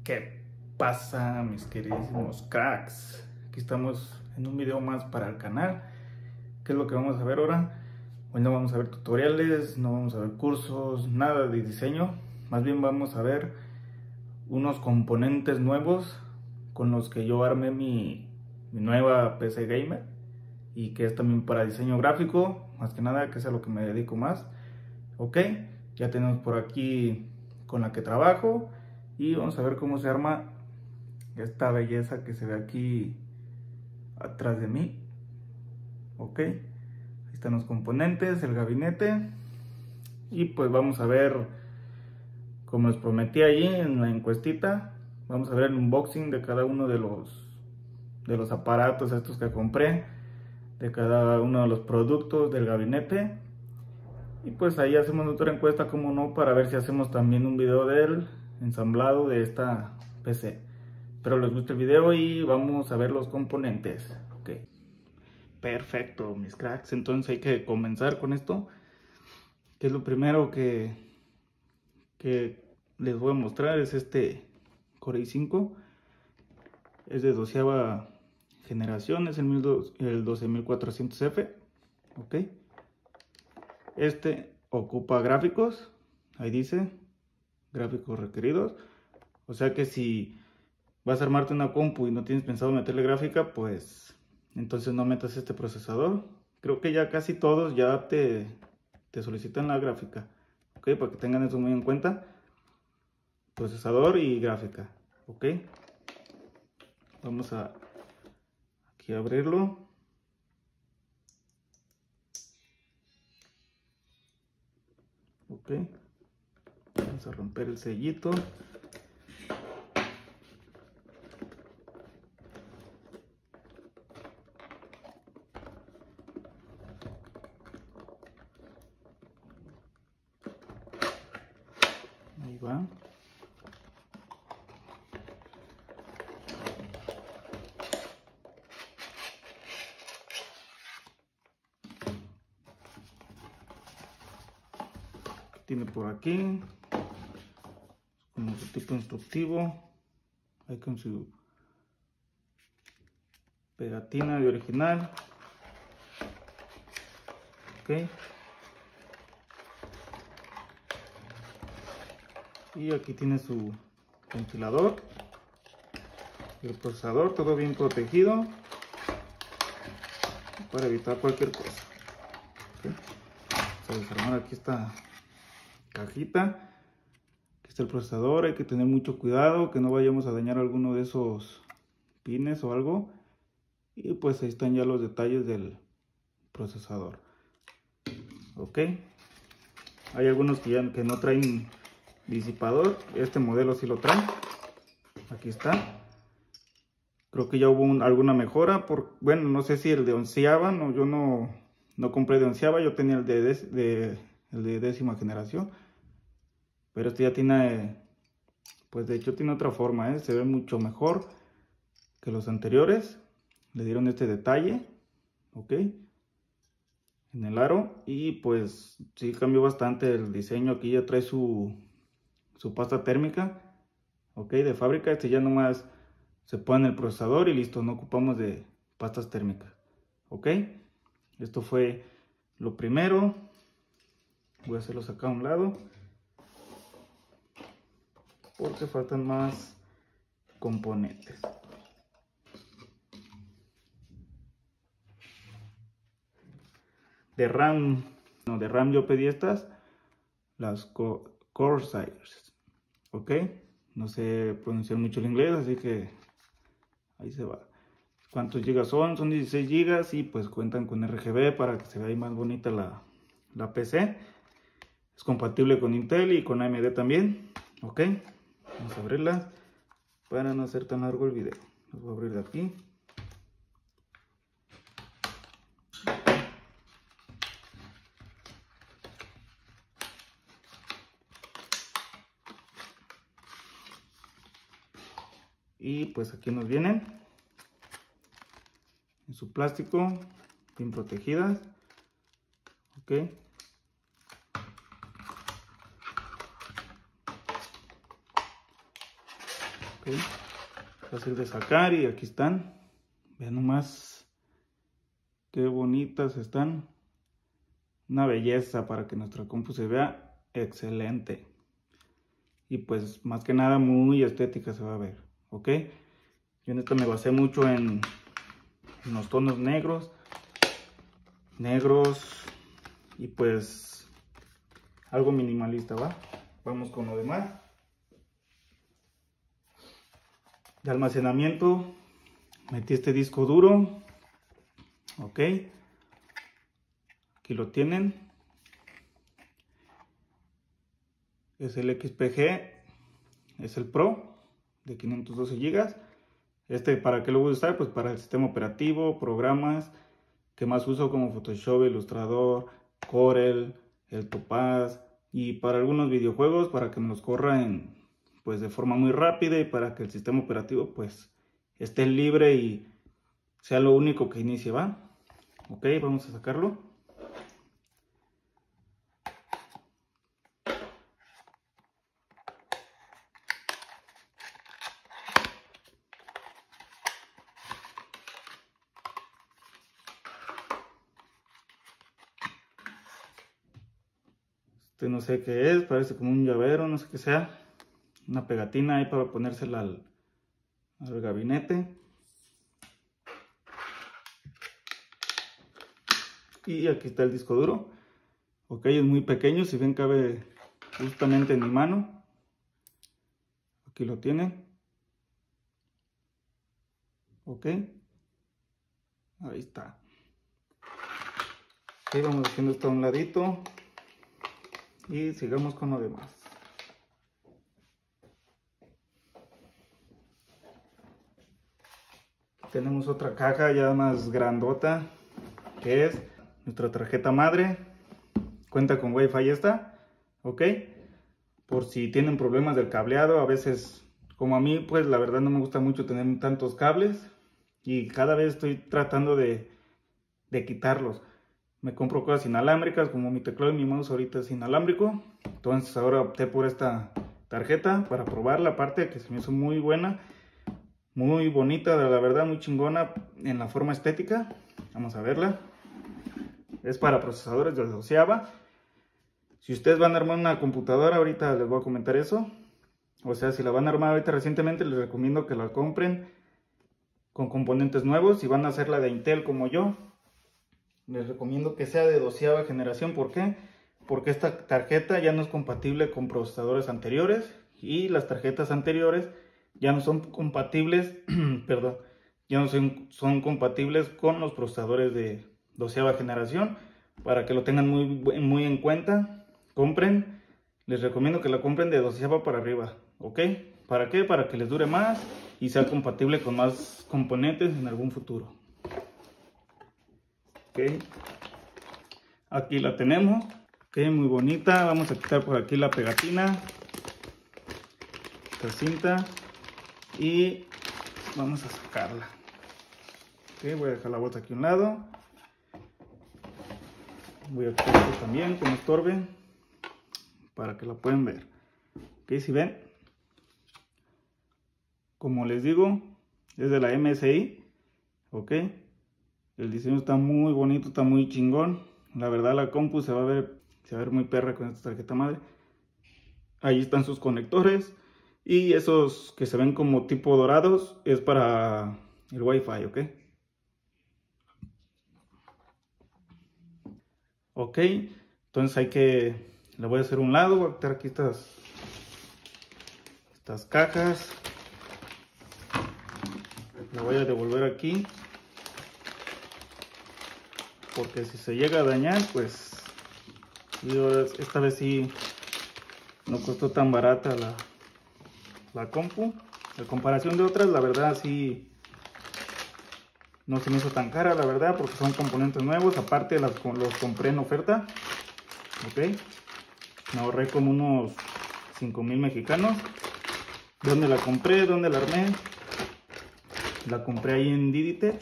¿Qué pasa, mis queridísimos cracks? Aquí estamos en un video más para el canal. ¿Qué es lo que vamos a ver ahora? Hoy no vamos a ver tutoriales, no vamos a ver cursos, nada de diseño. Más bien vamos a ver unos componentes nuevos con los que yo armé mi nueva PC gamer, y que es también para diseño gráfico, más que nada, que es a lo que me dedico más. Ok, ya tenemos por aquí con la que trabajo y vamos a ver cómo se arma esta belleza que se ve aquí atrás de mí. Ok, ahí están los componentes, el gabinete, y pues vamos a ver, como les prometí allí en la encuestita, vamos a ver el unboxing de cada uno de los aparatos estos que compré, de cada uno de los productos del gabinete. Y pues ahí hacemos otra encuesta, como no, para ver si hacemos también un video del ensamblado de esta PC. Espero les guste el video y vamos a ver los componentes. Ok, perfecto, mis cracks. Entonces hay que comenzar con esto, que es lo primero que les voy a mostrar. Es este Core i5. Es de 12ª generación, es el 12400F. Ok, este ocupa gráficos, ahí dice gráficos requeridos. O sea que si vas a armarte una compu y no tienes pensado meterle gráfica, pues entonces no metas este procesador. Creo que ya casi todos ya te solicitan la gráfica. Ok, para que tengan eso muy en cuenta. Procesador y gráfica. Ok, vamos a aquí abrirlo. Ok, vamos a romper el sellito. Ahí va. Tiene por aquí como su tipo instructivo, ahí con su pegatina de original. Ok, y aquí tiene su ventilador y el procesador, todo bien protegido para evitar cualquier cosa. Okay. Vamos a desarmar aquí esta cajita. Aquí está el procesador, hay que tener mucho cuidado que no vayamos a dañar alguno de esos pines o algo. Y pues ahí están ya los detalles del procesador. Ok, hay algunos que no traen disipador. Este modelo sí lo trae. Aquí está. Creo que ya hubo alguna mejora. Bueno, no sé si el de onceava, no, yo no compré de onceava, yo tenía el de 10ª generación. Pero este ya tiene, pues de hecho tiene otra forma, se ve mucho mejor que los anteriores. Le dieron este detalle, ok, en el aro. Y pues sí cambió bastante el diseño. Aquí ya trae su pasta térmica, ok, de fábrica. Este ya nomás se pone el procesador y listo, no ocupamos de pastas térmicas. Ok, esto fue lo primero. Voy a hacerlo acá a un lado porque faltan más componentes. De RAM, no, de RAM yo pedí estas, las Corsairs. Ok, no sé pronunciar mucho el inglés, así que ahí se va. ¿Cuántos gigas son? Son 16 gigas y pues cuentan con RGB para que se vea más bonita la PC. Es compatible con Intel y con AMD también. Ok, vamos a abrirla para no hacer tan largo el video. Lo voy a abrir de aquí. Y pues aquí nos vienen en su plástico, bien protegidas. Ok, Okay. Fácil de sacar y aquí están. Vean nomás qué bonitas están. Una belleza para que nuestra compu se vea excelente. Y pues más que nada muy estética se va a ver. Ok. Yo en esta me basé mucho en los tonos negros. Y pues algo minimalista, ¿va? Vamos con lo demás. De almacenamiento metí este disco duro. Ok, aquí lo tienen. Es el XPG, es el Pro de 512 GB. ¿Para qué lo voy a usar? Pues para el sistema operativo, programas que más uso como Photoshop, Illustrator, Corel, el Topaz, y para algunos videojuegos para que me los corra pues de forma muy rápida y para que el sistema operativo pues esté libre y sea lo único que inicie, ¿va? Ok, vamos a sacarlo. No sé qué es, parece como un llavero, no sé qué sea. Una pegatina ahí para ponérsela al gabinete. Y aquí está el disco duro. Ok, es muy pequeño, si ven cabe justamente en mi mano. Aquí lo tienen. Ok. Ahí está. Ok, vamos haciendo esto a un ladito. Y sigamos con lo demás. Tenemos otra caja ya más grandota, que es nuestra tarjeta madre. Cuenta con Wi-Fi esta, ok. Por si tienen problemas del cableado, a veces, como a mí, pues la verdad no me gusta mucho tener tantos cables. Y cada vez estoy tratando de quitarlos. Me compro cosas inalámbricas, como mi teclado y mi mouse ahorita es inalámbrico. Entonces ahora opté por esta tarjeta para probarla, aparte que se me hizo muy buena. Muy bonita, la verdad, muy chingona en la forma estética. Vamos a verla. Es para procesadores de 12ava. Si ustedes van a armar una computadora, ahorita les voy a comentar eso. O sea, si la van a armar ahorita recientemente, les recomiendo que la compren con componentes nuevos. Si van a hacer la de Intel como yo, les recomiendo que sea de 12ava generación. ¿Por qué? Porque esta tarjeta ya no es compatible con procesadores anteriores. Y las tarjetas anteriores ya no son compatibles, perdón, ya no son compatibles con los procesadores de 12ava generación. Para que lo tengan muy en cuenta, les recomiendo que la compren de 12ava para arriba, ¿ok? ¿Para qué? Para que les dure más y sea compatible con más componentes en algún futuro. Ok, aquí la tenemos, ok, muy bonita. Vamos a quitar por aquí la pegatina, esta cinta, y vamos a sacarla. Ok, voy a dejar la bolsa aquí a un lado. Voy a quitar esto también, que no estorbe, para que la puedan ver. Ok, si ven, como les digo, es de la MSI. Ok, el diseño está muy bonito, está muy chingón. La verdad la compu se va a ver muy perra con esta tarjeta madre. Ahí están sus conectores. Y esos que se ven como tipo dorados es para el Wi-Fi, ¿ok? Ok, entonces le voy a hacer un lado, voy a quitar aquí estas cajas. La voy a devolver aquí. Porque si se llega a dañar, pues esta vez sí no costó tan barata la compu. En comparación de otras, la verdad sí no se me hizo tan cara, la verdad, porque son componentes nuevos. Aparte los compré en oferta. Ok, me ahorré como unos 5,000 mexicanos. ¿Dónde la compré? ¿Dónde la armé? La compré ahí en Diditech.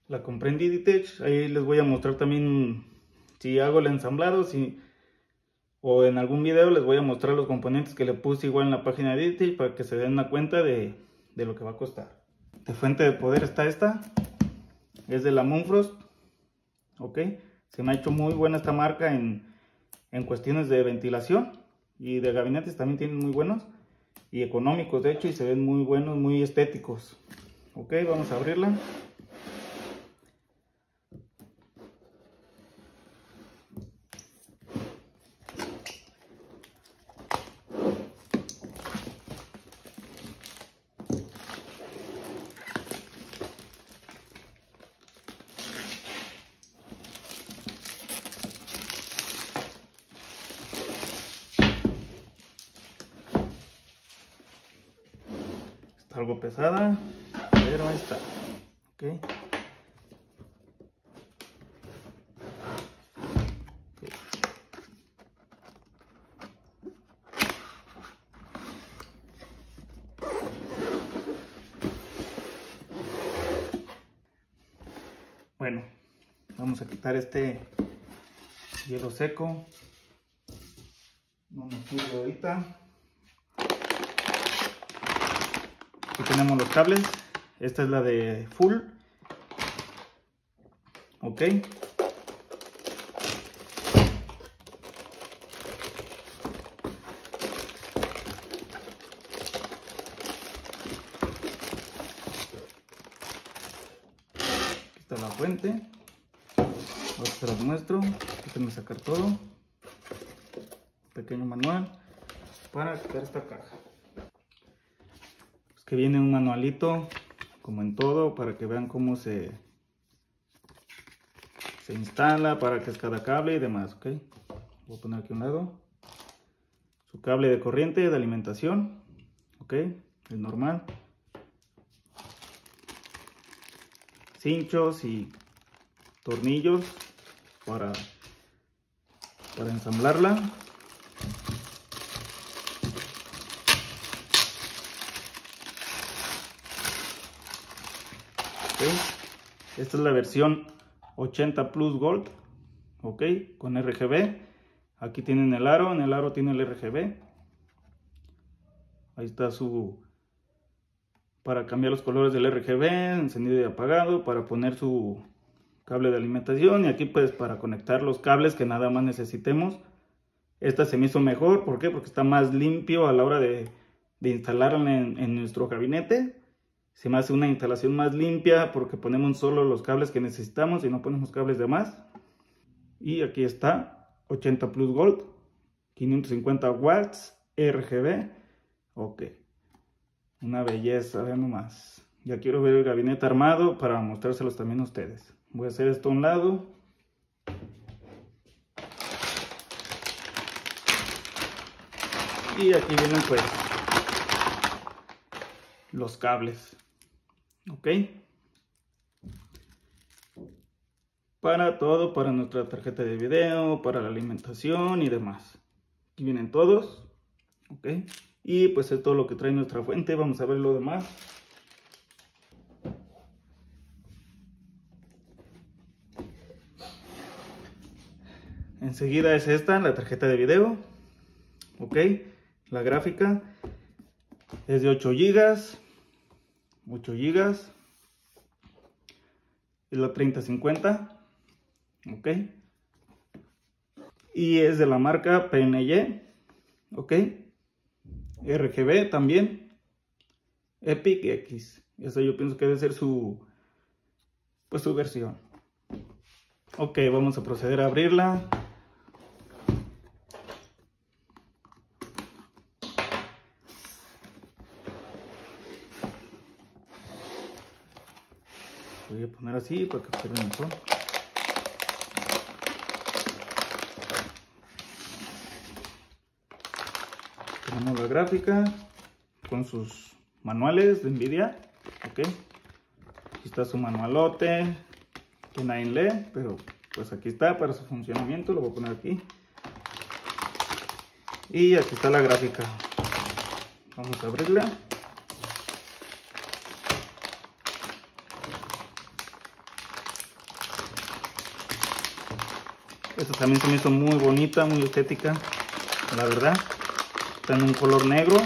Ahí les voy a mostrar también si hago el ensamblado, si o en algún video les voy a mostrar los componentes que le puse igual en la página de Detail para que se den una cuenta de lo que va a costar. De fuente de poder está esta, es de la Moonfrost, ok, se me ha hecho muy buena esta marca en cuestiones de ventilación, y de gabinetes también tienen muy buenos y económicos de hecho, y se ven muy buenos, muy estéticos. Ok, vamos a abrirla. Algo pesada, pero ahí está. Okay. Bueno, vamos a quitar este hielo seco. No me sirve ahorita. Aquí tenemos los cables. Esta es la de full. Ok. Aquí está la fuente. Ahora se las muestro. Déjenme sacar todo. Pequeño manual para quitar esta caja. Que viene un manualito como en todo para que vean cómo se instala, para qué es cada cable y demás. Ok, voy a poner aquí a un lado su cable de corriente de alimentación. Ok, es normal, cinchos y tornillos para ensamblarla. Okay. Esta es la versión 80 Plus Gold, ok, con RGB. Aquí tienen el aro, en el aro tiene el RGB. Ahí está su para cambiar los colores del RGB, encendido y apagado, para poner su cable de alimentación, y aquí pues para conectar los cables que nada más necesitemos. Esta se me hizo mejor, ¿por qué? Porque está más limpio a la hora de instalarla en nuestro gabinete. Se me hace una instalación más limpia porque ponemos solo los cables que necesitamos y no ponemos cables de más. Y aquí está 80 Plus Gold, 550 watts, RGB. Ok, una belleza, vean nomás. Ya quiero ver el gabinete armado para mostrárselos también a ustedes. Voy a hacer esto a un lado. Y aquí vienen pues los cables. Ok, para todo, para nuestra tarjeta de video, para la alimentación y demás. Aquí vienen todos. Ok, y pues es todo lo que trae nuestra fuente. Vamos a ver lo demás. Enseguida es esta, la tarjeta de video. Ok, la gráfica es de 8 GB. 8 GB. Es la 3050. Ok. Y es de la marca PNY. Ok. RGB también. Epic X. Esa yo pienso que debe ser su versión. Ok, vamos a proceder a abrirla. Voy a poner así para que observen mejor. Tenemos la gráfica con sus manuales de Nvidia. Ok, aquí está su manualote que nadie lee, pero pues aquí está para su funcionamiento. Lo voy a poner aquí. Y aquí está la gráfica. Vamos a abrirla. Esta también se me hizo muy bonita, muy estética. la verdad. Está en un color negro.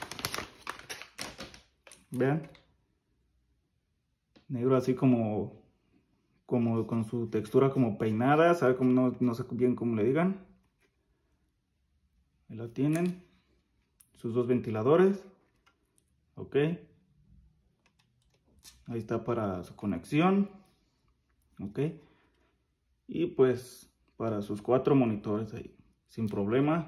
Vean. Negro así como con su textura como peinada, sabe como no sé bien cómo le digan. Ahí la tienen. Sus dos ventiladores. Ok. Ahí está para su conexión. Ok. Y pues para sus 4 monitores ahí. Sin problema.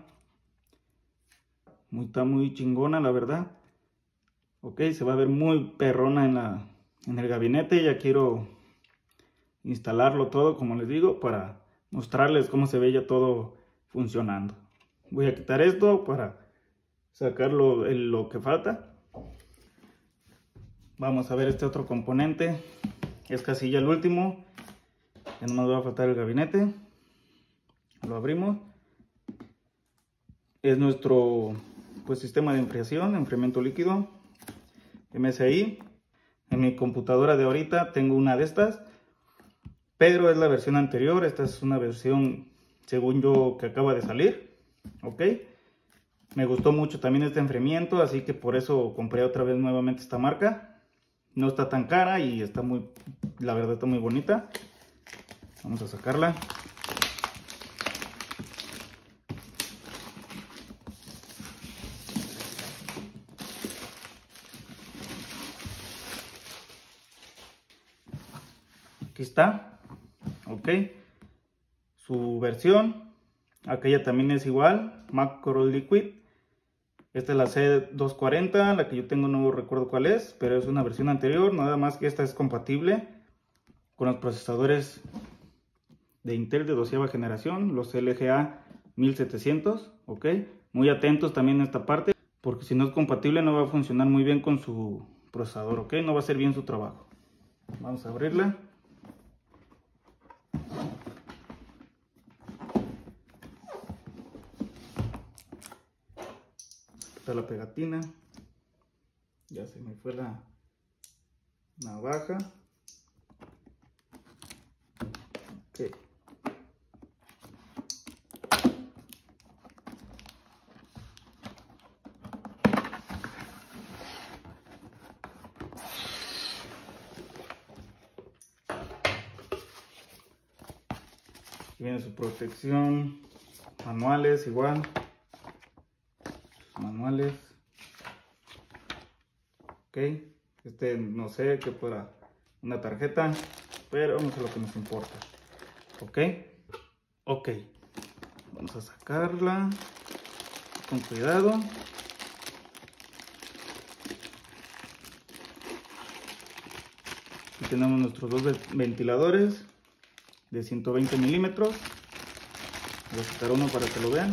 Está muy chingona, la verdad. Ok, se va a ver muy perrona en el gabinete. Ya quiero instalarlo todo, como les digo, para mostrarles cómo se ve ya todo funcionando. Voy a quitar esto para sacar lo que falta. Vamos a ver este otro componente. Es casi ya el último. Ya no nos va a faltar el gabinete. Lo abrimos. Es nuestro pues sistema de enfriamiento líquido MSI. En mi computadora de ahorita tengo una de estas, pero es la versión anterior. Esta es una versión, según yo, que acaba de salir. Ok. Me gustó mucho también este enfriamiento, así que por eso compré otra vez nuevamente esta marca. No está tan cara y está la verdad está muy bonita. Vamos a sacarla. Aquí está. Ok. Su versión. Aquella también es igual. Macro Liquid. Esta es la C240. La que yo tengo no recuerdo cuál es, pero es una versión anterior. Nada más que esta es compatible con los procesadores de Intel de 12ª generación. Los LGA 1700. Ok. Muy atentos también a esta parte, porque si no es compatible no va a funcionar muy bien con su procesador. Ok. No va a hacer bien su trabajo. Vamos a abrirla. Está la pegatina. Ya se me fue la navaja. Ok. Viene su protección, manuales igual, sus manuales. Ok, no sé qué fuera una tarjeta, pero no es lo que nos importa. Ok, ok, vamos a sacarla con cuidado. Aquí tenemos nuestros dos ventiladores de 120 milímetros. Voy a sacar uno para que lo vean.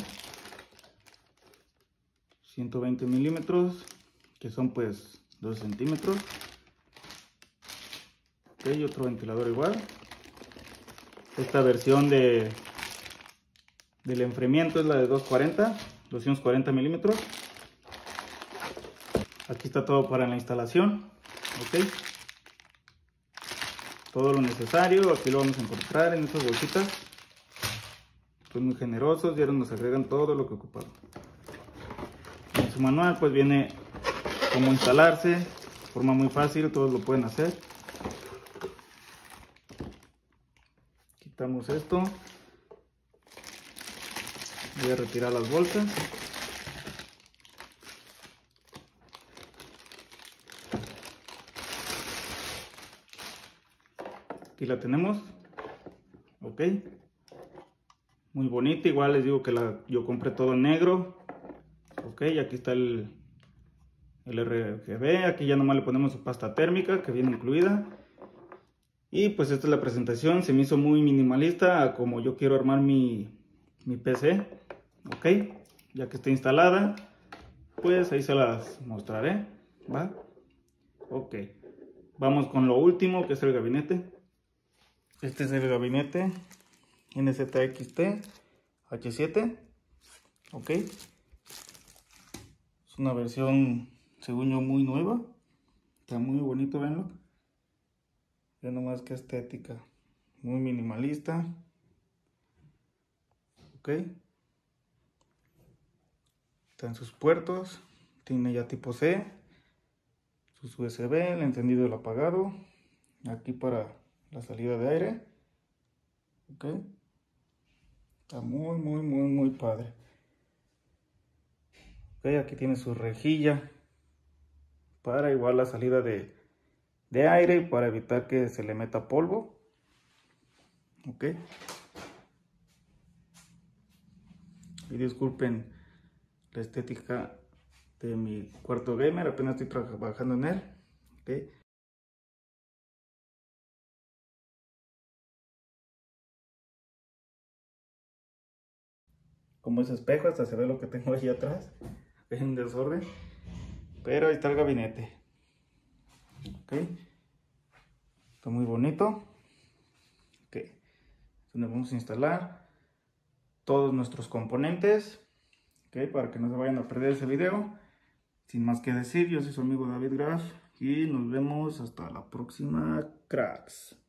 120 milímetros, que son pues 2 centímetros. Ok, otro ventilador igual. Esta versión del enfriamiento es la de 240 milímetros. Aquí está todo para la instalación. Ok, todo lo necesario. Aquí lo vamos a encontrar en estas bolsitas. Son muy generosos y ahora nos agregan todo lo que ocupamos. En su manual pues viene cómo instalarse de forma muy fácil, todos lo pueden hacer. Quitamos esto. Voy a retirar las bolsas. Aquí la tenemos. Ok, muy bonita. Igual les digo que yo compré todo en negro. Ok, aquí está el RGB. Aquí ya nomás le ponemos su pasta térmica que viene incluida. Y pues esta es la presentación. Se me hizo muy minimalista a como yo quiero armar mi PC. Ok, ya que está instalada, pues ahí se las mostraré. ¿Va? Ok, vamos con lo último, que es el gabinete. Este es el gabinete NZXT H7. Ok, es una versión, según yo, muy nueva. Está muy bonito, venlo. Ya nomás que estética, muy minimalista. Ok, están sus puertos. Tiene ya tipo C, sus USB, el encendido y el apagado. Aquí para la salida de aire. Ok. Está muy padre. Ok, aquí tiene su rejilla para igual la salida de aire y para evitar que se le meta polvo. Ok. Y disculpen la estética de mi cuarto gamer, apenas estoy trabajando en él. Okay. Como ese espejo, hasta se ve lo que tengo ahí atrás. Es un desorden. Pero ahí está el gabinete. Ok. Está muy bonito. Ok. Donde vamos a instalar todos nuestros componentes. Ok. Para que no se vayan a perder ese video. Sin más que decir, yo soy su amigo David Graf. Y nos vemos hasta la próxima, cracks.